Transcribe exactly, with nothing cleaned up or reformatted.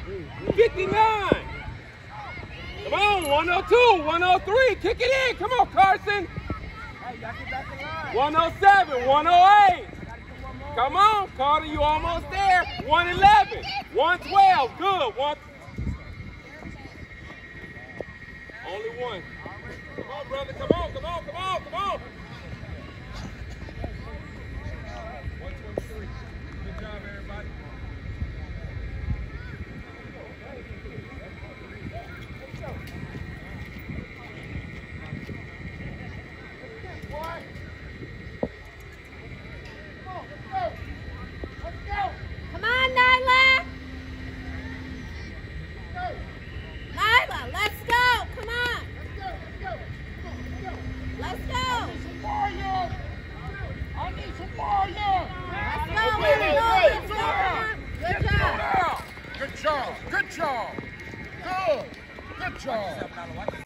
fifty-nine. Come on, one oh two, one oh three. Kick it in. Come on, Carson. one oh seven, one oh eight. Come on, Carter, you almost there. one eleven, one twelve. Good. One. Only one. Come on, brother. Come on, come on, come on, come on. one twenty-three. Good job, everybody. Come on, Nyla. Nyla, let's go. Come on. Let's go. I need some fire. I need some fire. Let's go, let's go, let's go. Come on. Good job. Good job. Good job. Good. Good job.